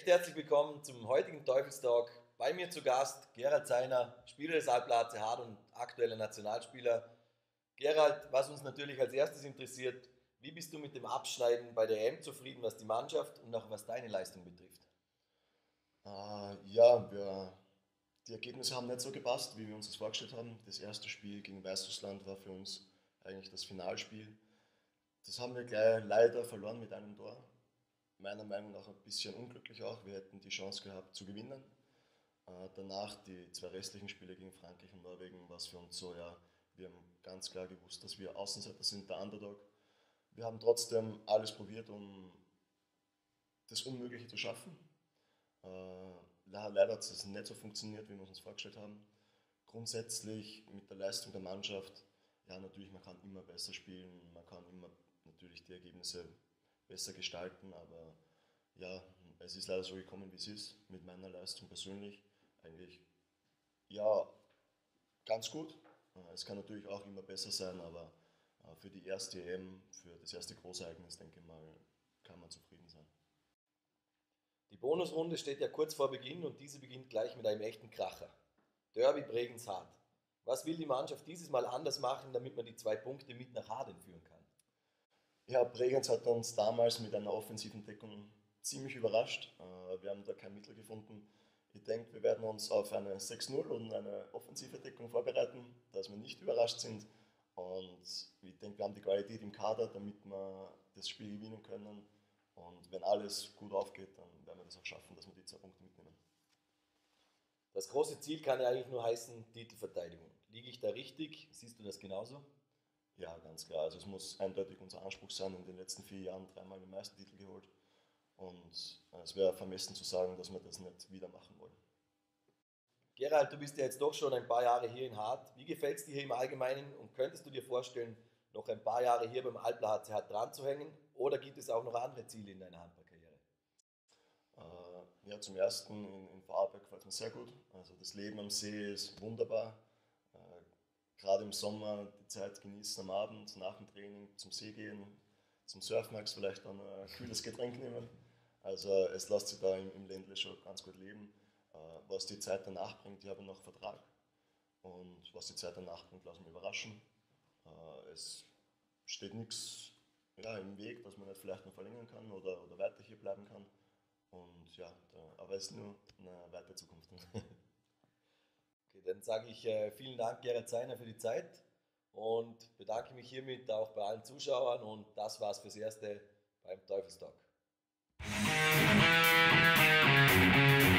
herzlich willkommen zum heutigen Teufelstalk. Bei mir zu Gast Gerald Seiner, Spieler des Alpla AC Hart und aktueller Nationalspieler. Gerald, was uns natürlich als erstes interessiert, wie bist du mit dem Abschneiden bei der EM zufrieden, was die Mannschaft und auch was deine Leistung betrifft? Die Ergebnisse haben nicht so gepasst, wie wir uns das vorgestellt haben. Das erste Spiel gegen Weißrussland war für uns eigentlich das Finalspiel. Das haben wir gleich leider verloren mit einem Tor. Meiner Meinung nach ein bisschen unglücklich auch. Wir hätten die Chance gehabt zu gewinnen. Danach die zwei restlichen Spiele gegen Frankreich und Norwegen war es für uns so, ja, wir haben ganz klar gewusst, dass wir Außenseiter sind, der Underdog. Wir haben trotzdem alles probiert, um das Unmögliche zu schaffen. Leider hat es nicht so funktioniert, wie wir uns vorgestellt haben. Grundsätzlich mit der Leistung der Mannschaft, ja natürlich, man kann immer besser spielen, man kann immer natürlich die Ergebnisse besser gestalten, aber ja, es ist leider so gekommen, wie es ist, mit meiner Leistung persönlich. Eigentlich, ja, ganz gut. Es kann natürlich auch immer besser sein, aber für die erste EM, für das erste Großereignis, denke ich mal, kann man zufrieden sein. Die Bonusrunde steht ja kurz vor Beginn und diese beginnt gleich mit einem echten Kracher. Derby Bregenz Hart. Was will die Mannschaft dieses Mal anders machen, damit man die 2 Punkte mit nach Hart führen kann? Ja, Bregenz hat uns damals mit einer offensiven Deckung ziemlich überrascht. Wir haben da kein Mittel gefunden. Ich denke, wir werden uns auf eine 6-0 und eine offensive Deckung vorbereiten, dass wir nicht überrascht sind. Und ich denke, wir haben die Qualität im Kader, damit wir das Spiel gewinnen können. Und wenn alles gut aufgeht, dann werden wir das auch schaffen, dass wir die 2 Punkte mitnehmen. Das große Ziel kann ja eigentlich nur heißen Titelverteidigung. Liege ich da richtig? Siehst du das genauso? Ja, ganz klar. Also es muss eindeutig unser Anspruch sein. In den letzten 4 Jahren 3-mal den Meistertitel geholt. Und es wäre vermessen zu sagen, dass wir das nicht wieder machen wollen. Gerald, du bist ja jetzt doch schon ein paar Jahre hier in Hart. Wie gefällt es dir hier im Allgemeinen und könntest du dir vorstellen, noch ein paar Jahre hier beim Alpla HC Hart dran zu hängen oder gibt es auch noch andere Ziele in deiner Handballkarriere? Ja, zum ersten in Vorarlberg gefällt es mir sehr gut. Also das Leben am See ist wunderbar. Äh, Gerade im Sommer die Zeit genießen am Abend, nach dem Training zum See gehen, zum Surfen magst du vielleicht dann ein kühles Getränk nehmen. Also es lässt sich da im Ländle schon ganz gut leben. Was die Zeit danach bringt, ich habe noch einen Vertrag. Und was die Zeit danach bringt, lassen wir überraschen. Es steht nichts, ja, im Weg, dass man nicht vielleicht noch verlängern kann oder weiter hier bleiben kann. Und ja, aber es ist nur eine weitere Zukunft. Okay, dann sage ich vielen Dank, Gerald Seiner, für die Zeit und bedanke mich hiermit auch bei allen Zuschauern und das war's fürs Erste beim Teufelstalk.